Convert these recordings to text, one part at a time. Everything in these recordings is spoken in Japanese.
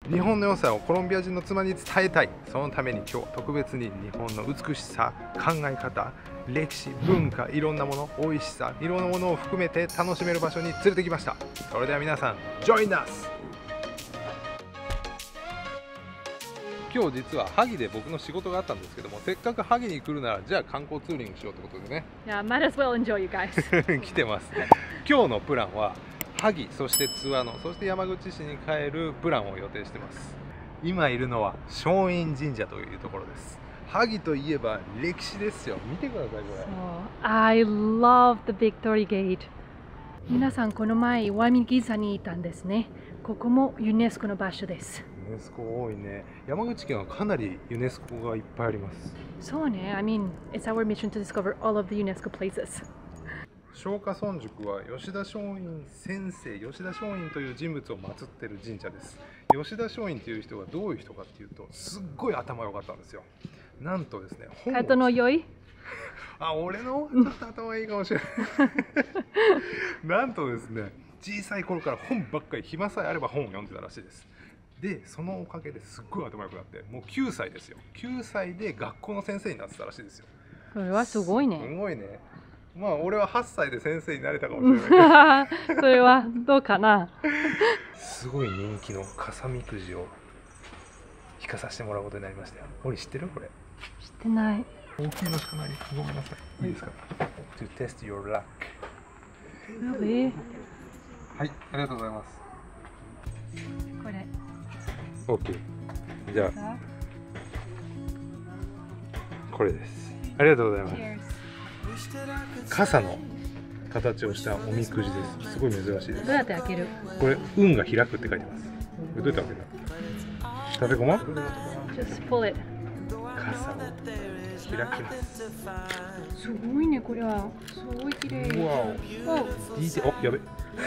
日本の良さをコロンビア人の妻に伝えたい。そのために今日特別に日本の美しさ、考え方、歴史、文化、いろんなもの、美味しさ、いろんなものを含めて楽しめる場所に連れてきました。それでは皆さん、Join us! 今日実は萩で僕の仕事があったんですけども、せっかく萩に来るならじゃあ観光ツーリングしようってことでね。 Yeah, might as well enjoy, you guys. 来てます。今日のプランは萩、そして津和野、そして山口市に帰るプランを予定してます。今いるのは松陰神社というところです。萩といえば歴史ですよ。見てくださいこれ。 I love the Victory Gate. 皆さんこの前石見銀山にいたんですね。ここもユネスコの場所です。 ユネスコ多いね。山口県はかなりユネスコがいっぱいあります。 そうね。I mean, it's our mission to discover all of the UNESCO places. 松下村塾は吉田松陰先生、吉田松陰という人物を祀っている神社です。吉田松陰という人がどういう人かっていうと、すっごい頭良かったんですよ。なんとですね、 カイトの良い？ あ、俺のちょっと頭いいかもしれないなんとですね、小さい頃から本ばっかり、暇さえあれば本を読んでたらしいです。で、そのおかげですっごい頭良くなって、もう9歳ですよ。9歳で学校の先生になってたらしいですよ。 それはすごいね。 すごいね。まあ俺は8歳で先生になれたかもしれないけどそれはどうかな。 すごい人気の笠みくじを引かさせてもらうことになりましたよ。俺知ってるこれ？ 知ってない。 大きいのしかない。ごめんなさい。いいですか？ To test your luck。はい、ありがとうございます。 これ。 OK。じゃあこれです。ありがとうございます。傘の形をしたおみくじです。すごい珍しいです。 どうやって開ける？ これ運が開くって書いてます。これどうやって開ける？食べごま？ Just pull it。 傘を開きます。 すごいね、これは。すごい綺麗。 わお。いいて、お、やべ。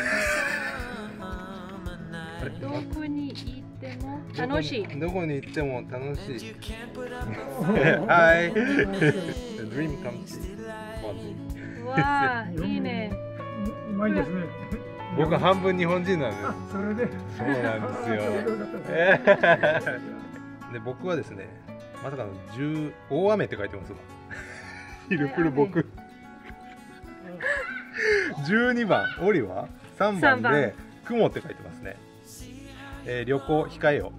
どこに行っても楽しい。 どこに行っても楽しい。はい。Dream comes true。 わあ、いいね。 うまいですね。 僕は半分日本人なんです。 それで。 そうなんですよ。で、僕はですね、まさかの大雨って書いてますわ。ヒルプル僕。12番、オリは3番で雲って書いてますね。旅行控えよ。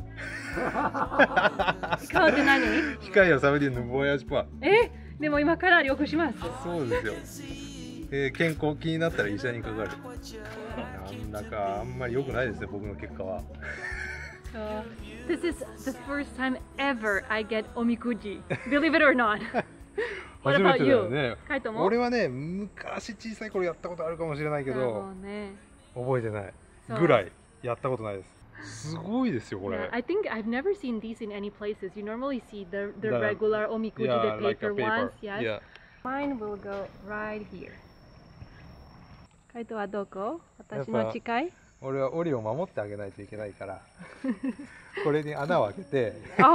控えて何？ 控えよ、サブディヌボヤージュパ。 でも今から旅行します。 そうですよ。健康気になったら医者にかかる。なんだかあんまり良くないですね、僕の結果は。 This is the first time ever I get omikuji. Believe it or not. What about you? カイトも？ 俺はね、昔小さい頃やったことあるかもしれないけど、覚えてないぐらいやったことないです。すごいですよこれ。 I think I've never seen these in any places. You normally see the regular omikuji, the paper ones. Yes. Mine will go right here. カイトはどこ？私の近い？ 俺はオリを守ってあげないといけないからこれに穴を開けて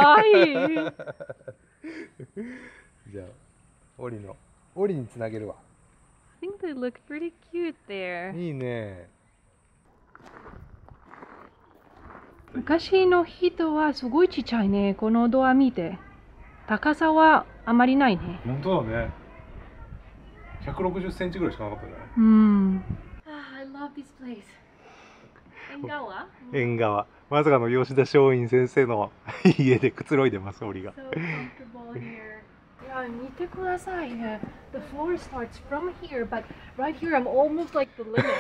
じゃあオリにつなげるわ。 I think they look pretty cute there. いいね。 昔の人はすごいちっちゃいね。このドア見て。高さはあまりないね。 本当だね。160センチぐらいしかなかったね。 I love this place. 縁側。まさかの吉田松陰先生の家でくつろいでます、オリが。 So comfortable here. いや、見てくださいね。The floor starts from here, but right here I'm almost like the limit.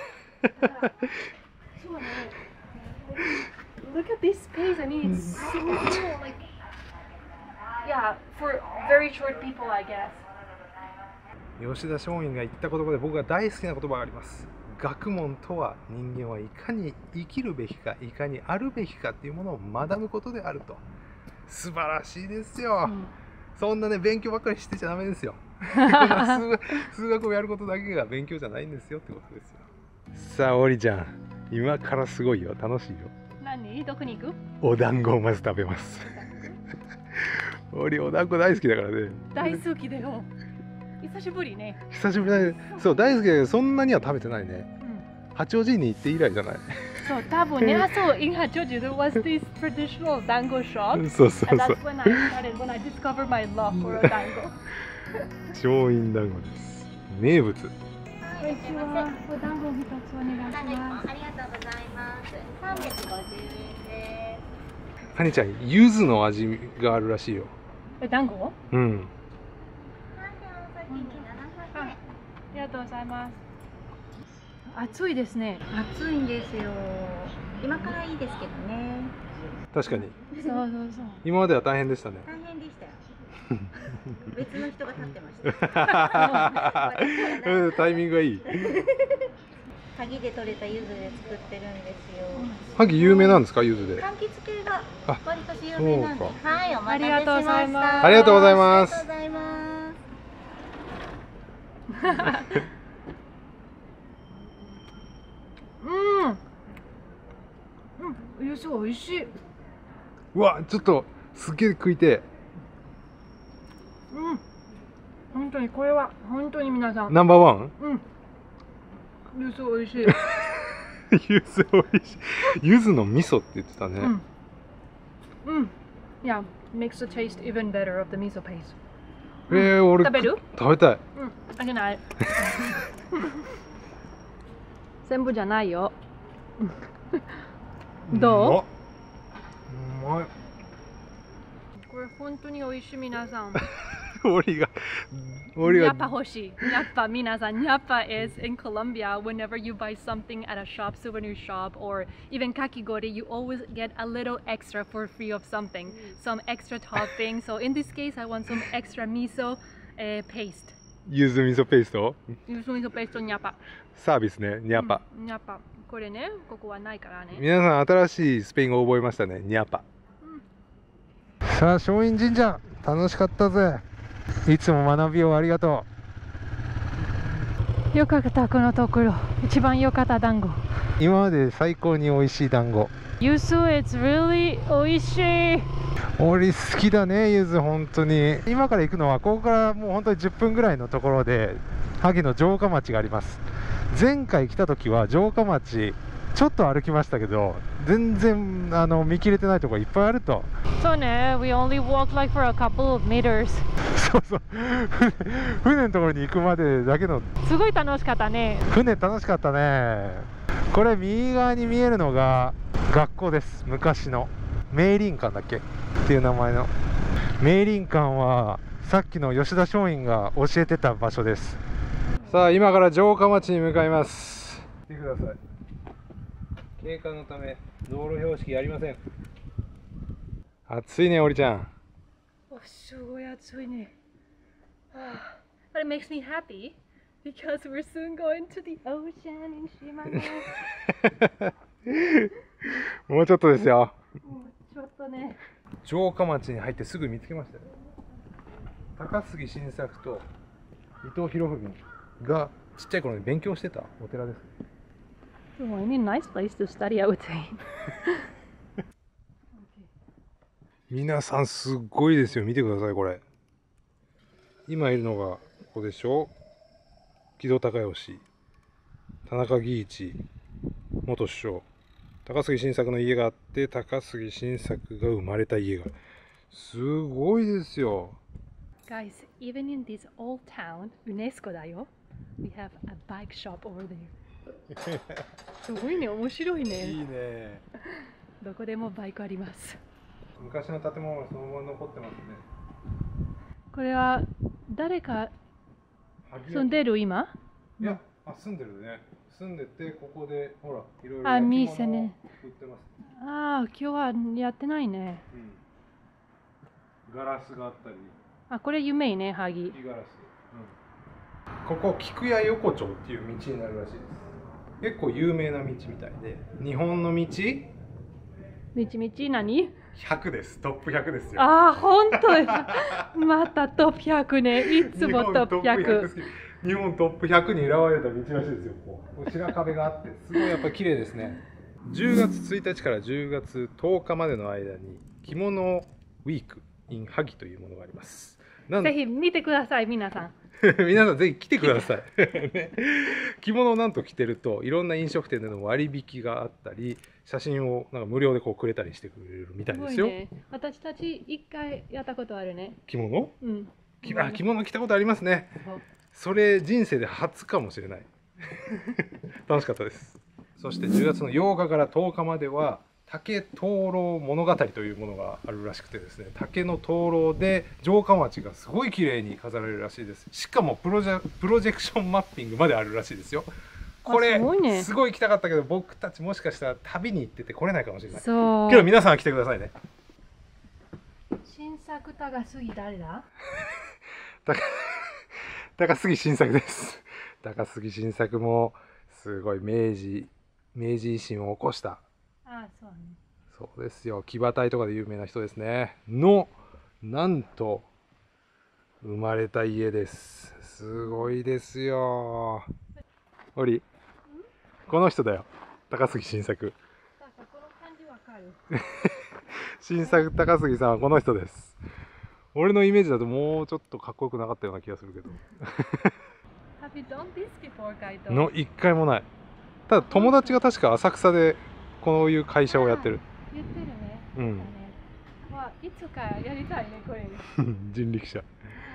そうね。Look at this space. I mean, it's so cool. Like, yeah, for very short people, I guess. 吉田松陰が言った言葉で僕が大好きな言葉があります。学問とは人間はいかに生きるべきか、いかにあるべきかっていうものを学ぶことであると。素晴らしいですよ。そんなね、勉強ばっかりしてちゃダメですよ。数学をやることだけが勉強じゃないんですよってことですよ。さあ、オリちゃん、今からすごいよ。楽しいよ。 何？どこに行く？ お団子をまず食べます。オリお団子大好きだからね。 大好きだよ。久しぶりね。 久しぶりだね。そう、大好きだけどそんなには食べてないね。八王子に行って以来じゃない。 そう、多分ね、そう、in Hachioji there was this traditional dango shop. そうそう And そう。 that's when I discovered my love for a dango. 上院団子です。名物。 こんにちは。お団子を一つお願いします。 ありがとうございます。350円です。 はにちゃん、柚子の味があるらしいよ。 団子？ うん。 ありがとうございます。暑いですね。 暑いんですよ。今からいいですけどね。 確かに。 そうそうそう。 今までは大変でしたね。 大変でしたよ。別の人が立ってました。 タイミングがいい。 萩で採れた柚子で作ってるんですよ。 萩有名なんですか、柚子で。 柑橘系が割と有名なんで。はい、お待たせしました。 ありがとうございます。 ありがとうございます。 ありがとうございます。 柚子おいしい。 うわ、ちょっとすっげえ食いて。 本当にこれは本当に皆さん。 ナンバーワン？ 柚子おいしい。 柚子おいしい。柚子の味噌って言ってたね。 Yeah, makes the taste even better of the miso paste. 俺食べる？ 食べたい。 あげない。全部じゃないよ。どう？ うまい。 これ本当に美味しい皆さん。 俺が。 Nyapa欲しい。Nyapa 皆さん。Nyapa is in Colombia. Whenever you buy something at a shop, souvenir shop, or even kakigori, you always get a little extra for free of something, some extra topping. So in this case, I want some extra miso paste. 柚子味噌ペースト？ 柚子味噌ペーストニャパ。 サービスね、ニャパ。 ニャパ。これね、ここはないからね。 皆さん新しいスペイン語を覚えましたね、ニャパ。さあ、松陰神社楽しかったぜ。いつも学びをありがとう。よかったこのところ。一番良かった団子。 今まで最高に美味しい団子。 柚子 it's really 美味しい。 俺好きだね、柚子本当に。今から行くのはここからもう本当に10分ぐらいのところで萩の城下町があります。前回来た時は城下町ちょっと歩きましたけど、全然見切れてないところいっぱいあると。 そうね、we only walked like for a couple of meters。 そうそう、船のところに行くまでだけの。 すごい楽しかったね。 船楽しかったね。これ右側に見えるのが学校です。昔の明林館だっけっていう名前の明林館はさっきの吉田松陰が教えてた場所です。さあ、今から城下町に向かいます。見てください。景観のため道路標識ありません。暑いね、おりちゃん。 すごい暑いね。But it makes me happy because we're soon going to the ocean in Shimano. もうちょっとですよ。 ちょっとね。 城下町に入ってすぐ見つけましたよ。高杉晋作と伊藤博文がちっちゃい頃に勉強してたお寺です。 Any nice place to study, I would say. 皆さんすっごいですよ。見てください、これ。今いるのがここでしょ。木戸孝允、田中義一元首相、高杉晋作の家があって、高杉晋作が生まれた家がすごいですよ。 Guys, even in this old town, UNESCO だよ。We have a bike shop over there. すごいね、面白いね。 いいね。 どこでもバイクあります。 昔の建物がそのまま残ってますね。 これは誰か住んでる今？ いや、住んでるね。住んでて、ここでほら、いろいろ焼き物を売ってます。 ああ、今日はやってないね。 ガラスがあったり。 これ有名ね、萩。 ガラス。ここ菊屋横丁っていう道になるらしいです。結構有名な道みたいで、日本の道何 ?100 です。トップ100ですよ。 本当またトップ100ね。いつもトップ100。 日本トップ100に選ばれた道らしいですよ。こう白壁があって、すごいやっぱり綺麗ですね。10月1日から10月10日までの間に着物ウィーク in 萩というものがあります。 ぜひ見てください、皆さん。 皆さんぜひ来てください。ね、着物をなんと着てるといろんな飲食店での割引があったり、写真をなんか無料でこうくれたりしてくれるみたいですよ。 ね、私たち一回やったことあるね。 着物？ うん。 着物着たことありますね。それ人生で初かもしれない。楽しかったです。そして10月の8日から10日までは竹灯籠物語というものがあるらしくてですね、竹の灯籠で城下町がすごい綺麗に飾られるらしいです。しかもプロジェクションマッピングまであるらしいですよ。これすごい行きたかったけど、僕たちもしかしたら旅に行ってて来れないかもしれない。そう。けど皆さん来てくださいね。 新作高杉誰だ？ 高杉晋作です。高杉晋作もすごい明治維新を起こした。 ああ、そうね。 そうですよ。騎馬隊とかで有名な人ですね。なんと生まれた家です。すごいですよ。オリ、この人だよ。高杉晋作。 この感じわかる。 晋作高杉さんはこの人です。俺のイメージだともうちょっとかっこよくなかったような気がするけど。の一回もない。ただ友達が確か浅草でこういう会社をやってる。 言ってるね。 うん。 いつかやりたいねこれ。 人力車。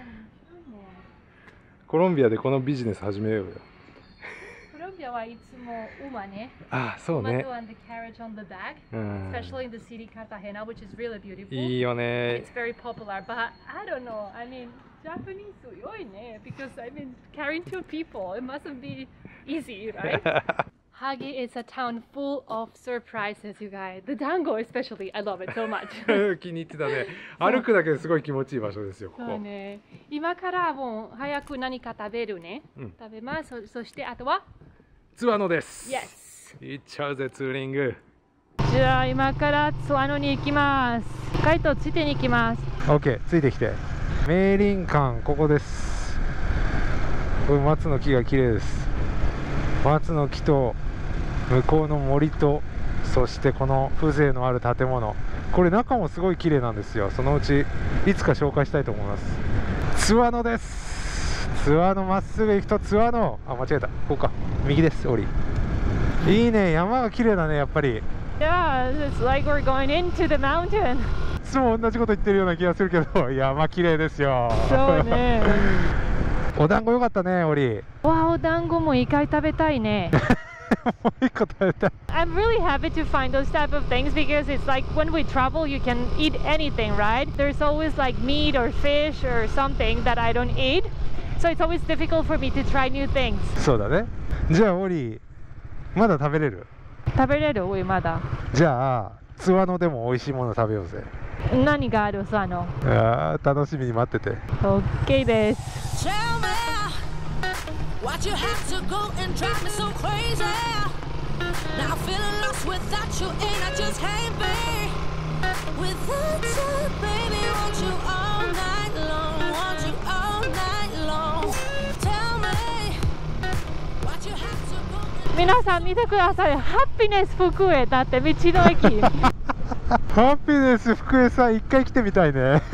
コロンビアでこのビジネス始めようよ。 コロンビアはいつも馬ね。 あ、そうね。 Especially in the city Cartagena, which is really beautiful. いいよね。 It's very popular, but I don't know. I mean, Japanese 強いね。Because I mean, carrying two people, it mustn't be easy, right? Hagi is a town full of surprises, you guys. The dango especially, I love it so much. 気に入ってたね。歩くだけですごい気持ちいい場所ですよ。 そうね。今からもう早く何か食べるね。食べます。そしてあとはツワノです。 Yes。 行っちゃうぜツーリング。 じゃあ今からツワノに行きます。カイトついてに行きます。 OK、ついてきて。明林館ここです。松の木が綺麗です。松の木と向こうの森と、そしてこの風情のある建物、これ中もすごい綺麗なんですよ。そのうちいつか紹介したいと思います。津和野です。津和野まっすぐ行くと津和野、あ、間違えた、ここか、右です。降りいいね、山が綺麗だね、やっぱり。 Yeah, it's like we're going into the mountain. いつも同じこと言ってるような気がするけど、山綺麗ですよ。 そうね。 お団子よかったね、オリ。 わあ、お団子も一回食べたいね。 もう一個食べたい。 I'm really happy to find those type of things because it's like when we travel, you can eat anything, right? There's always like meat or fish or something that I don't eat, so it's always difficult for me to try new things. そうだね。じゃあオリ、まだ食べれる？ 食べれる？おい、まだ。 じゃあ津和野でも美味しいもの食べようぜ。 何がある？津和野。 ああ、楽しみに待ってて。 OK です。 Why'd you have to go and drive me so crazy? Now I'm feeling lost without you, and I just can't be without you, baby. Want you all night long, want you all night long. Tell me, why'd you have to go and... 皆さん見てください。ハッピネス福江だって道の駅。 ハッピネス福江さん、一回来てみたいね。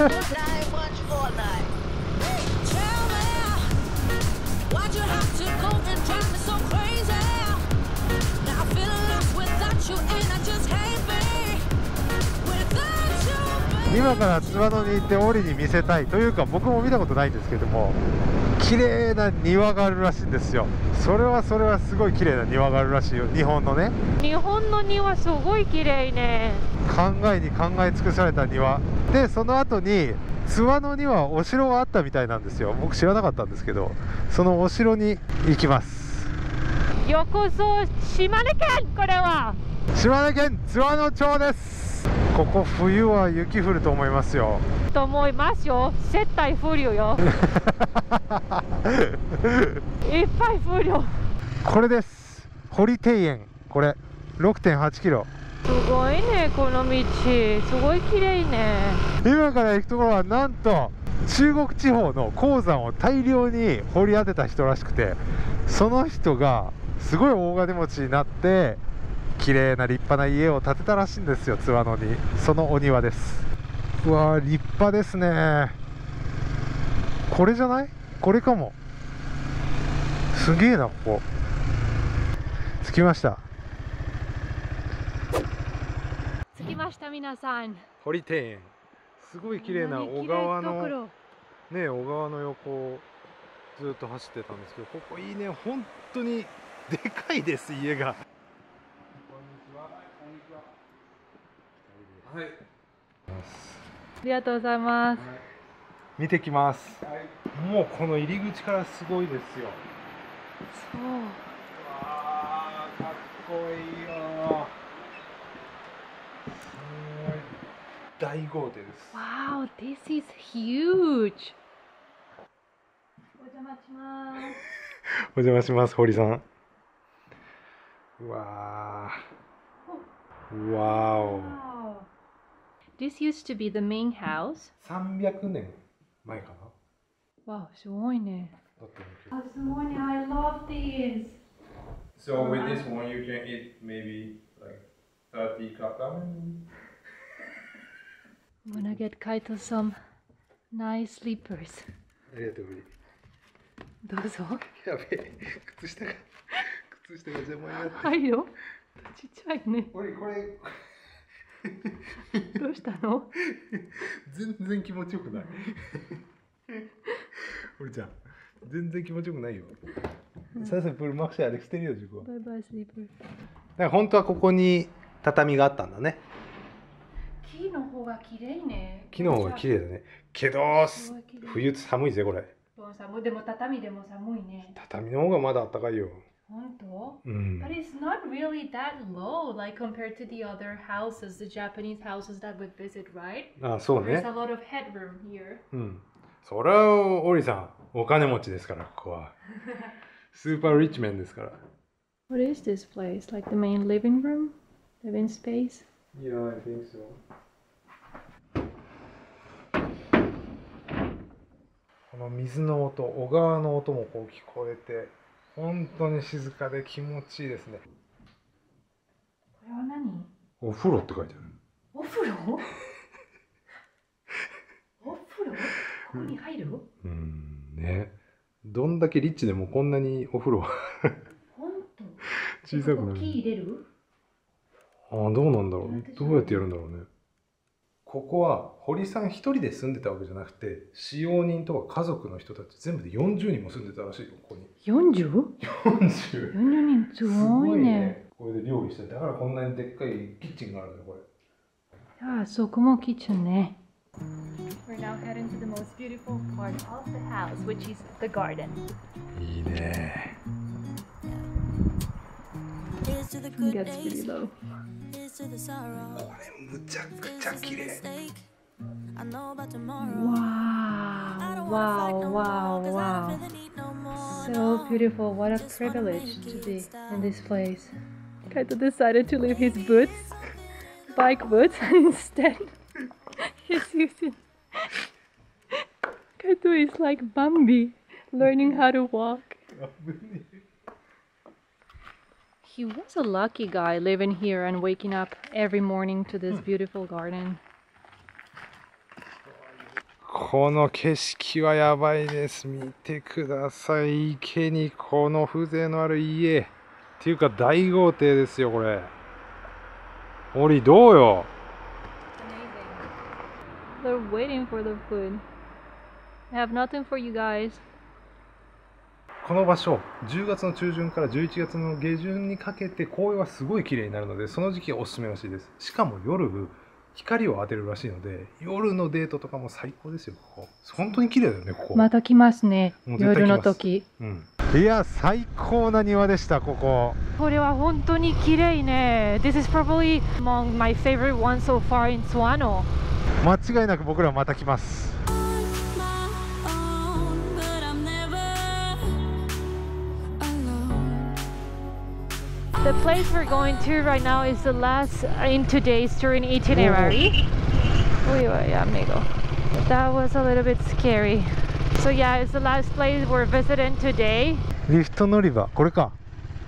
今から津和野に行ってオリに見せたいというか、僕も見たことないんですけども、綺麗な庭があるらしいんですよ。それはすごい綺麗な庭があるらしいよ。日本のね。 日本の庭すごい綺麗ね。 考えに考え尽くされた庭で、その後に津和野にはお城があったみたいなんですよ。僕知らなかったんですけど、そのお城に行きます。 ようこそ島根県。これは島根県津和野町です。ここ冬は雪降ると思いますよ。 と思いますよ。絶対降るよ。いっぱい降るよ。 これです。堀庭園。これ 6.8 キロ。 すごいね、この道。すごい綺麗ね。 今から行くところはなんと中国地方の鉱山を大量に掘り当てた人らしくて、その人がすごい大金持ちになって綺麗な立派な家を建てたらしいんですよ、津和野に。そのお庭です。うわー、立派ですね。これじゃない？ これかも。すげえな、ここ。着きました。 着きました、皆さん。 堀庭園。すごい綺麗な小川のね、小川の横をずっと走ってたんですけど、ここいいね。本当にでかいです、家が。こんにちは。こんにちは。はい。 ありがとうございます。 見てきます。もうこの入り口からすごいですよ。 そう。 わあ、かっこいいよ。すごい。大豪邸です。 Wow, this is huge. お邪魔します。 お邪魔します、堀さん。うわー。わお。 This used to be the main house. 300年前かな。 わお、すごいね。あ、すごいね。I love this. So with this one, you can eat maybe like 30 cup ramen. I'm gonna get Kaito some nice slippers. ありがとう。 どうぞ。 やべえ、靴下が邪魔になって。 入る？ちっちゃいね。 これどうしたの？ 全然気持ちよくない。堀ちゃん、全然気持ちよくないよ。さすがプルマクシャーで着てるよ、自分は。 バイバイスリーパー。 だから本当はここに畳があったんだね。 木の方が綺麗ね。 木の方が綺麗だね。けど冬寒いぜこれ。 でも畳でも寒いね。 畳の方がまだ暖かいよ。 本当？ うん。 But it's not really that low, like compared to the other houses, the Japanese houses that we visit, right? あ、そうね。 There's a lot of headroom here. うん。それはオリさん、お金持ちですからここは。スーパーリッチメンですから。 What is this place? Like the main living room? Living space? Yeah, I think so. この水の音、小川の音もこう聞こえて、本当に静かで気持ちいいですね。 これは何？ お風呂って書いてある。 お風呂？お風呂？ここに入る？ ね。どんだけリッチでもこんなにお風呂本当？ 小さくなる。 木入れる？ ああ、どうなんだろう。どうやってやるんだろうね。ここは堀さん一人で住んでたわけじゃなくて、使用人とか家族の人たち全部で40人も住んでたらしいよ、ここに。40？40人すごいね。これで料理して、だからこんなにでっかいキッチンがあるんだよ、これ。 ああ、そこもキッチンね。We're now heading to the most beautiful part of the house, which is the garden. いいね。 Gets pretty low. これむちゃくちゃ綺麗。 Wow. So beautiful. What a privilege to be in this place. Kaito decided to leave his boots, bike boots, and instead he's using. Kaito is like Bambi, learning how to walk. He was a lucky guy living here and waking up every morning to this beautiful garden. この景色はやばいです。見てください。池にこの風情のある家。っていうか大豪邸ですよ、これ。オリどうよ。 They're waiting for the food. I have nothing for you guys. この場所、10月の中旬から11月の下旬にかけて紅葉はすごい綺麗になるので、その時期がおすすめらしいです。しかも夜、光を当てるらしいので、夜のデートとかも最高ですよ、ここ。本当に綺麗だよね、ここ。 また来ますね、夜の時。 いや、最高な庭でした、ここ。 これは本当に綺麗ね。This is probably among my favorite ones so far in Suwano. 間違いなく僕らまた来ます。 The place we're going to right now is the last in today's touring itinerary. Uy, amigo. That was a little bit scary. So yeah, it's the last place we're visiting today. リフト乗り場、これか。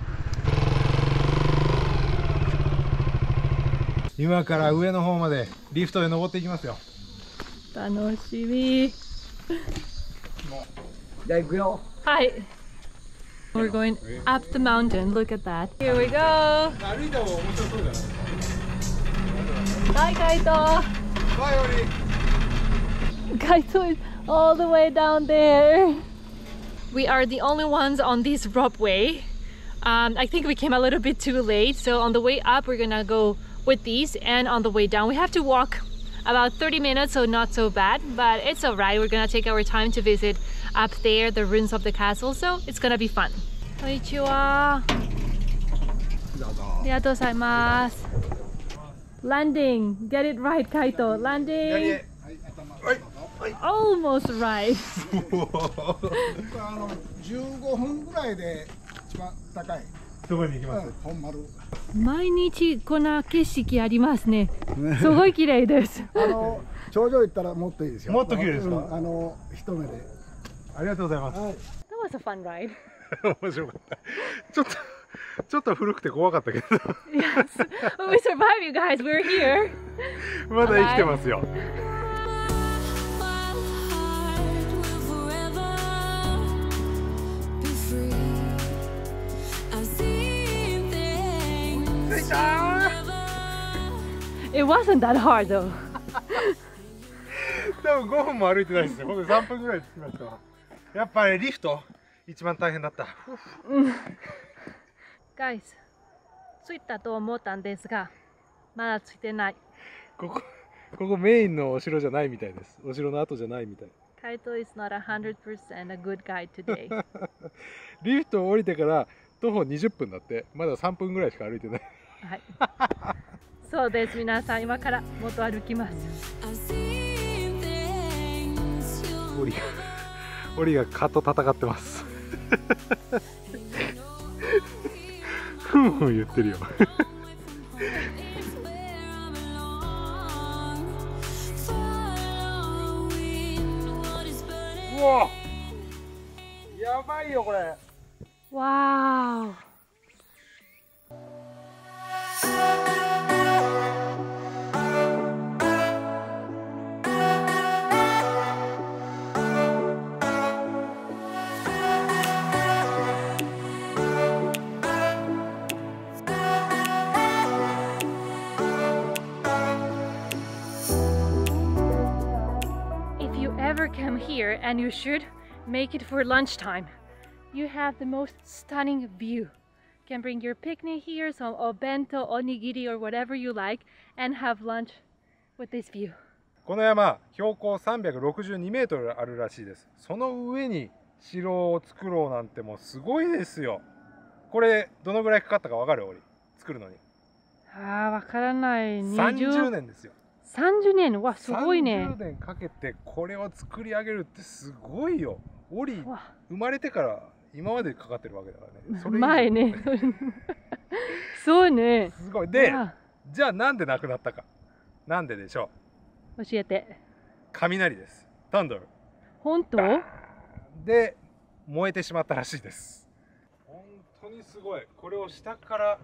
今から上の方までリフトで登っていきますよ。 楽しみ。 じゃあ行くよ。 はい。We're going up the mountain. Look at that. Here we go. 歩いた方が面白そうじゃないですか。 Bye, Kaito. Bye, Ori. Kaito is all the way down there. We are the only ones on this ropeway. I think we came a little bit too late. So on the way up, we're gonna go with these, and on the way down, we have to walk about 30 minutes, so not so bad, but it's alright. We're gonna take our time to visit up there the ruins of the castle, so it's gonna be fun. Konnichiwa. ありがとうございます。Landing. Get it right, Kaito. Landing. Almost right. 15分ぐらいで一番高い。 どこに行きます？ 本丸。 毎日こんな景色ありますね。すごい綺麗です。 頂上行ったらもっといいですよ。 もっと綺麗ですか？ 一目で。 ありがとうございます。 That was a fun ride. 面白かった。ちょっと古くて怖かったけど。 Yes, but we survived, you guys. We're here. まだ生きてますよ。 It wasn't that hard though. 多分5分も歩いてないですよ。ほんと3分ぐらい着きました。やっぱりリフト一番大変だった。 Guys, 着いたと思ったんですが、まだ着いてない。 ここメインのお城じゃないみたいです。お城の後じゃないみたい。 Kaito is not 100% a good guide today. リフトを降りてから徒歩20分だって、まだ3分ぐらいしか歩いてない。 はい。そうです。皆さん今からもっと歩きます。 オリが蚊と戦ってます。ふんふん言ってるよ。うわ、やばいよこれ。 わー。Come here, and you should make it for lunchtime. You have the most stunning view. You can bring your picnic here, some obento, onigiri, or whatever you like, and have lunch with this view. この山、標高362メートルあるらしいです。その上に城を作ろうなんてもうすごいですよ。これどのぐらいかかったかわかる？俺作るのに。 わからない。 30年ですよ。 30年はすごいね。 30年かけてこれを作り上げるってすごいよ。オリ生まれてから今までかかってるわけだからね。それ前ね。そうね。 すごい。で、じゃあなんでなくなったか。なんででしょう？教えて。 雷です。Thunder。 本当？ で燃えてしまったらしいです。本当にすごい。これを下から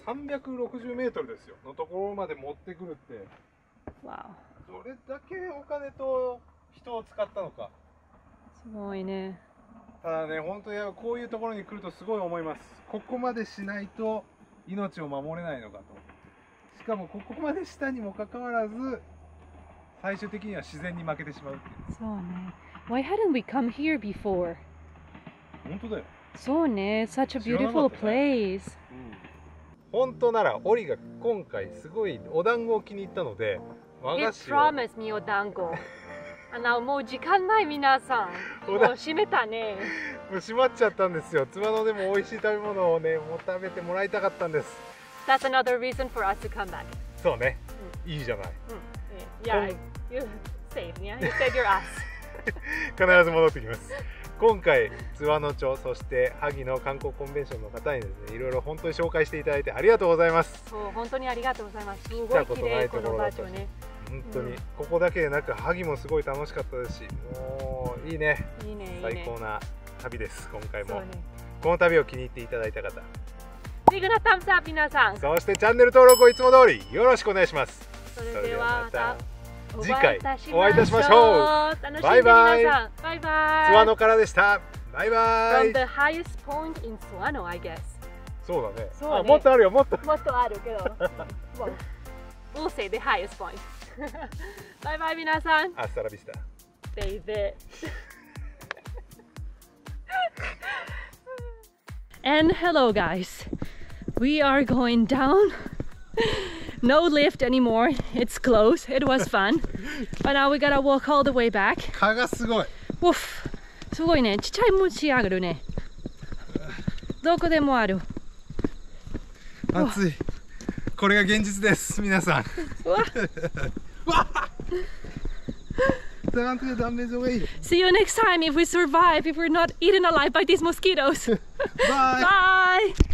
360メートルですよのところまで持ってくるって。 わお。どれだけお金と人を使ったのか。 すごいね。 ただね、本当にこういうところに来るとすごい思います。ここまでしないと命を守れないのかと。しかもここまでしたにもかかわらず、最終的には自然に負けてしまうっていう。 そうね。Why hadn't we come here before? 本当だよ。 そうね。Such a beautiful place. 本当ならオリが今回すごいお団子を気に入ったので和菓子を。 He promised me お団子。もう時間ない皆さん。もう閉めたね。 もう閉まっちゃったんですよ。津和野でも美味しい食べ物をね、もう食べてもらいたかったんです。 That's another reason for us to come back. そうね。いいじゃない。 Yeah, you saved me. You saved your ass. 必ず戻ってきます。今回津和野町、そして萩の観光コンベンションの方にですね、いろいろ本当に紹介していただいてありがとうございます。 そう本当にありがとうございます。すごい綺麗この場所ね。 本当に、ここだけでなく萩もすごい楽しかったですし、もういいね。いいね。最高な旅です。今回も、この旅を気に入っていただいた方、 ビッグなタムズアップ皆さん。 そしてチャンネル登録をいつも通りよろしくお願いします。 それではまた。 次回お会いいたしましょう。バイバイ。 バイバイ。 津和野からでした。バイバイ。 From the highest point in Suwano, I guess. そうだね。 そうだね。 もっとあるよ、もっと。 もっとあるけど。well, we'll say the highest point. バイバイ皆さん。 アスタラビスタ。 Baby. And hello guys. We are going down. No lift anymore. It's closed. It was fun. But now we gotta walk all the way back. 蚊がすごい。 Woof. すごいね。ちっちゃい虫あるね。どこでもある。 暑い。これが現実です、皆さん。 See you next time if we survive, if we're not eaten alive by these mosquitoes. Bye. Bye.